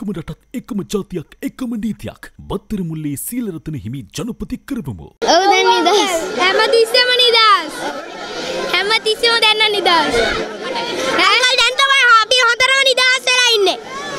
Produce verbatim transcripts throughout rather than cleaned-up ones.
එකම රටක් එකම ජාතියක් එකම නීතියක් බත්තර මුල්ලේ සීලරතන හිමි ජනපති කරවමු. ඔව් දැන් නිදහස්. හැමතිස්සෙම නිදහස්. හැමතිස්සෙම දැන් නිදහස්. අංකල් දැන් තමයි අපි හතරම නිදහස් වෙලා ඉන්නේ.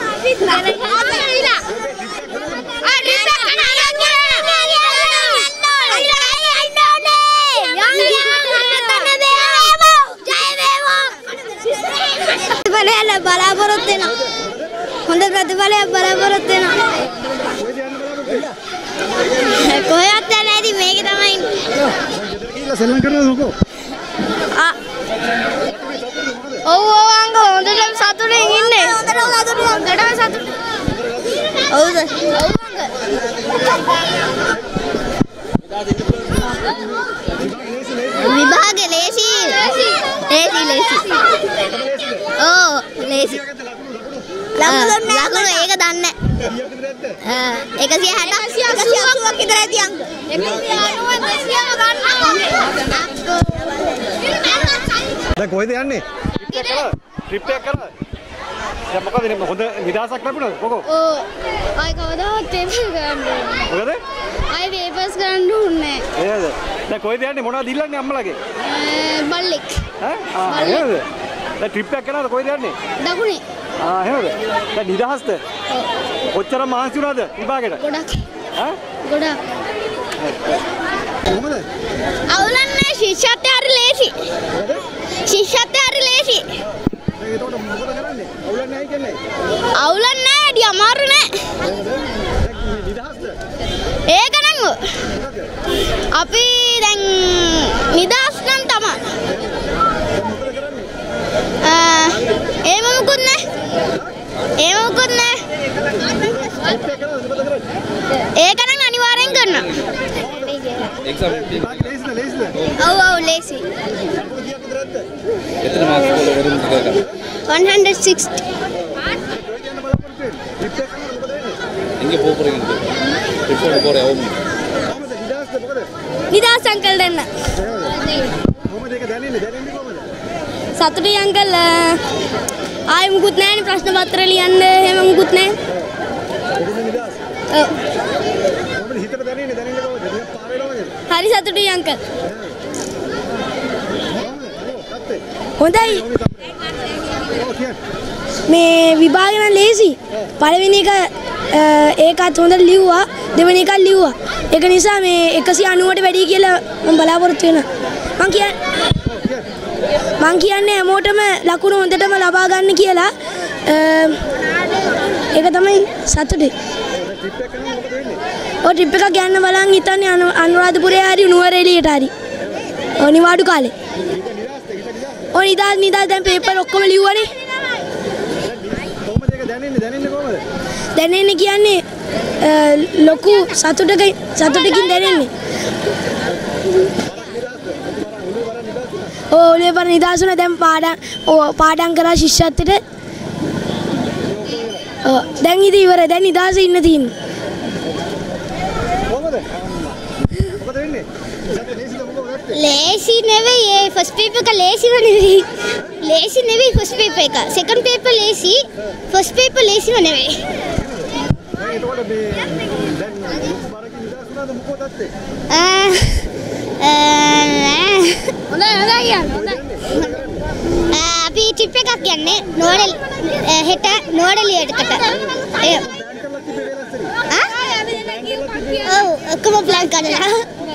බලාපොරොත්තු වෙනවා. හොඳ ප්‍රතිඵලයක් බලාපොරොත්තු වෙනවා. කොහෙවත් නැති මේක තමයි ඉන්නේ. ගිහලා සෙල්ලම් කරනවද මොකෝ? ආ. ඔව් ඔව් අංග හොඳටම සතුටින් ඉන්නේ. හොඳටම සතුටින් හොඳටම සතුටින්. ඔව්ද? ඔව් අංග. විභාගේ ලේසි. ලේසි ලේසි. ඕ ලේසි. ලකුණු ඒක දන්නේ නැහැ. එකසිය හැට එකසිය අසූවක් විතර ඇති අංක. එකසිය අනූව දෙසියම ගන්නවා. දැන් කොහෙද යන්නේ? ට්‍රිප් එකක් කරලා. දැන් මොකද මේ හොඳ නිදහසක් ලැබුණාද කොකෝ? ඔව්. ආයි කවදාවත් පේපර් ගන්න ඕනේ. මොකද? ආයි පේපර්ස් ගන්න ඕනේ. එහෙද? දැන් කොහෙද යන්නේ මොනවද ඉල්ලන්නේ අම්මලාගේ? බල්ලෙක්. ඈ? ආ එහෙද? දැන් ට්‍රිප් එකක් කරනවද කොහෙද යන්නේ? දකුණේ. ආ එහෙද? දැන් නිදහස්ද? ඔව්. කොච්චර මහන්සි වුණාද විභාගෙට? ගොඩක්. ඈ? ගොඩක්. කොහමද? අවුලන්නේ ශිෂ්‍යත්වය හරි ලේසි. ශිෂ්‍යත්වය හරි ලේසි. ඒකට මොකද කරන්නේ? අවුලන්නේ නැහැ කියන්නේ. අවුලන්නේ නැහැ, ඩි අමාරු නෑ. නිදහස්ද? ඒක නම් අපි දැන් නිදහස් නම් තමයි. ආ එහෙම මොකුත් නෑ. එහෙම මොකුත් නෑ. ඒක නම් අනිවාර්යෙන් කරනවා. එක්සාම් ලේසිද ලේසිද? ඔව් ඔව් ලේසි. එතන මාක්ස් වල වරුන් දෙකක්. one hundred sixty. ඉංගේ පොපරෙන් ඉන්නේ. රිපෝට් කරේ අවුම්. නිදහස් අංකල් දෙන්න. කොහමද ඒක දැනෙන්නේ? දැනෙන්නේ කොහමද? සතුටුයි අංකල්. ආයි මුකුත් නැහැනේ ප්‍රශ්න පත්‍ර ලියන්න එහෙම මුකුත් නැහැ. කොහොමද නිදහස්? ඔව්. කොහමද හිතට දැනෙන්නේ? දැනෙන්නේ කොහමද? ටිකක් පාර වෙනවද? හරි සතුටුයි අංකල්. හොඳයි. ඔව් කියන්න. මේ විභාගය නම් ලේසි. පළවෙනි එක ඒකත් හොඳට ලිව්වා. දෙවෙනි එකත් ලිව්වා. ඒක නිසා මේ එකසිය අනූවට වැඩි කියලා මම බලාපොරොත්තු වෙනවා. මං කියන්නේ මං කියන්නේ හැමෝටම ලකුණු හොඳටම ලබා ගන්න කියලා. ඒක තමයි සතුටේ. ට්‍රිප් එක කරනවා මොකද වෙන්නේ? ඔය ට්‍රිප් එකක් යන්න බලන් හිතන්නේ අනුරාධපුරේ හරි නුවරඑළියට හරි. ඔය නිවාඩු කාලේ. ඔය නිදා නිදා දැන් පේපර් ඔක්කොම ලිව්වනේ. කොහමද ඒක දැනෙන්නේ? දැනෙන්නේ කොහමද? දැනෙන්නේ කියන්නේ ලොකු සතුටක සතුටකින් දැනෙන්නේ. ඔව් ඔලේ බර නිදාසුන දැන් පාඩම් ඔව් පාඩම් කරා ශිෂ්‍යත්වයට. ඔව් දැන් ඉතින් ඉවරයි. දැන් නිදාසේ ඉන්න තියෙන්නේ. කොහමද? මොකද වෙන්නේ? ලේසිද මොකද ගත්තේ? ලේසි නෙවෙයි ඒ ෆස්ට් පේපර් එක ලේසිම නෙවෙයි. ලේසි නෙවෙයි ෆස්ට් පේපර් එක. සෙකන්ඩ් පේපර් ලේසි. ෆස්ට් පේපර් ලේසිම නෙවෙයි. දැන් ඒකට මේ දැන් පාරකින් නිදහස් වුණාද මොකද ගත්තේ? ආ හොඳයි හොඳයි කියන්නේ. අපි ට්‍රිප් එකක් යන්නේ නෝඩල් හෙට නෝඩලියටකට. ඒ ඔව් ඔක්කොම ප්ලෑන් කරලා.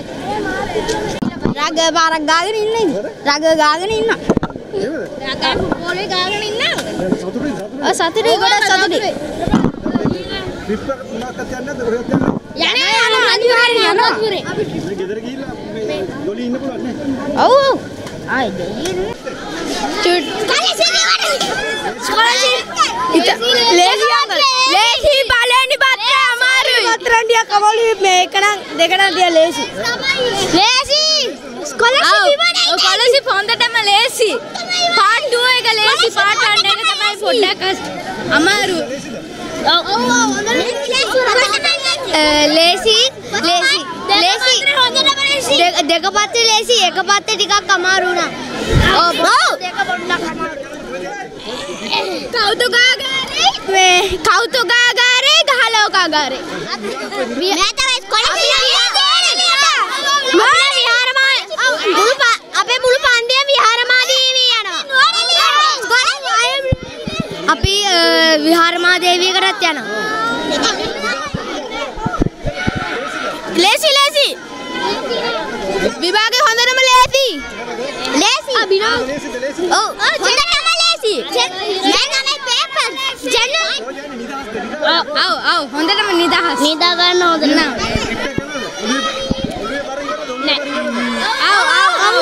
රග පාරක් ගාගෙන ඉන්නේ. රග ගාගෙන ඉන්න. රග පොලේ ගාගෙන ඉන්න. සතුටුයි සතුටුයි. ඔය සතුටුයි ගොඩක් සතුටුයි. ට්‍රිප් එක මොනවද කියන්නේ නැද්ද කොහෙද යන්නේ? යන්නේ යනවා අනිවාර්යෙන් යනවා. මේ ගෙදර ගිහිල්ලා මේ ගොලී ඉන්න පුළුවන් නේ. ඔව් ඔව්. ආයි දෙන්නේ. චුට්. ස්කෝලර්ෂිප්. ලේසි අංකල්. ලේසි බලන්නේ පත්‍රය අමාරුයි. පත්‍රන් ටික කවලු මේක නම් දෙක නම් ටික ලේසි. ලේසි. ස්කෝලර්ෂිප් ඉවරයි. ස්කෝලර්ෂිප් හොඳටම ලේසි. පාර්ට් two එක ලේසි පාර්ට් one එක තමයි පොඩ්ඩක් අමාරු. ඔව් ඔව් හොඳට ලේසි. ලේසි. ලේසි. දෙක පත්‍රේ ලේසි එක පත්‍රේ ටිකක් අමාරු වුණා. ඔව් දෙක පොඩ්ඩක් අමාරු. කවුද ගාගෙන මේ කෞතුකාගාරේ ගහලෝකාගාරේ. මේ තමයි කොළඹ අපේ මුළු පන්තිය විහාරමාදේවිය යනවා. අපි විහාරමාදේවියකටත් යනවා. ලේසි ලේසි. විභාගේ හොඳටම ලේසි. ලේසි. අභිනව. ඔව්. හොඳටම ලේසි. දැන් අනේ පේපර්. ජන. ඔව් ඔව් ඔව් හොඳටම නිදහස්. නිදා ගන්න හොඳ නෑ. ඔව් ඔව් ඔව්.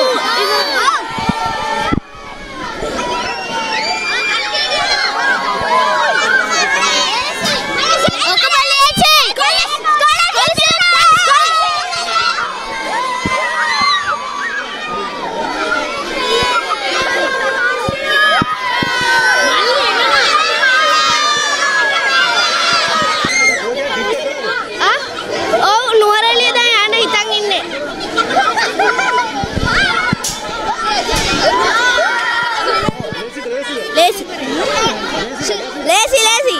Lazy, lazy.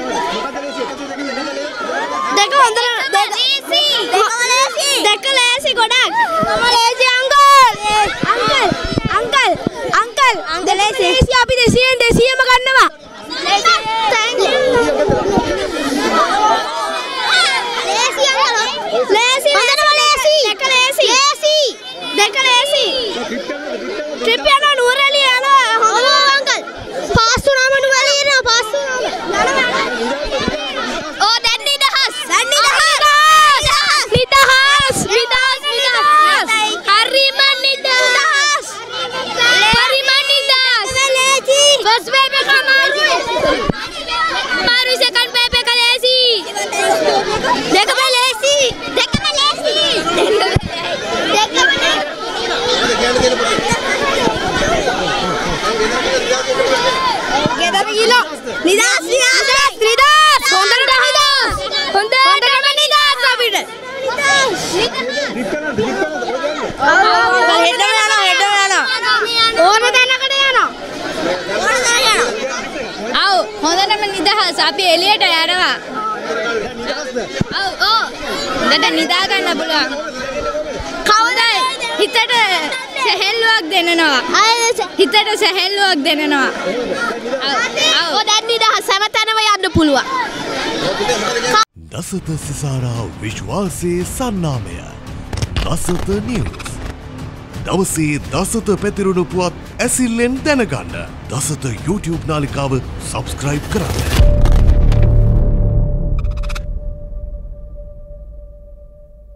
Dekho andar lazy. Dekho lazy. Dekho lazy godak. Mama lazy uncle. Uncle. Uncle. Uncle. Uncle lazy. Lazy api desiyen desiyema gannawa. Lazy. Thank you. Lazy uncle. Lazy. Andar lazy. Dekho lazy. Lazy. Dekho lazy. Trip yana Nurali yana. Hello uncle. Pass to nama Nurali yana. Pass to. Oh, dan nidahas. Dan nidahas. Nidahas. Nidahas. Nidahas. Hariman nidahas. Hariman nidahas. First paper ka maru. Maru second paper ka lazy. Dekho me lazy. Dekho me lazy. Dekho me. Gedar gila. Nidas, nidas, nidas. Hondara nidas. Hondara nidas apita. Head yana, head yana. Ona danakata yana. Ona danakata. Aw, hondara nidas api eliyata yanawa. Aw, oh. Dada nida ganna puluwan. Kawuda hitata සැහැල්ලුවක් දෙනනවා. හිතට සැහැල්ලුවක් දෙනනවා. ඔව් දැන් නිදහස් හැමතැනම යන්න පුළුවන්. දසත සිසාරා විශ්වාසයේ සන්නාමය. දසත නිවුස්. දවසේ දසත පැතිරුණු පුවත් ඇසිල්ලෙන් දැනගන්න. දසත YouTube නාලිකාව සබ්ස්ක්‍රයිබ් කරන්න.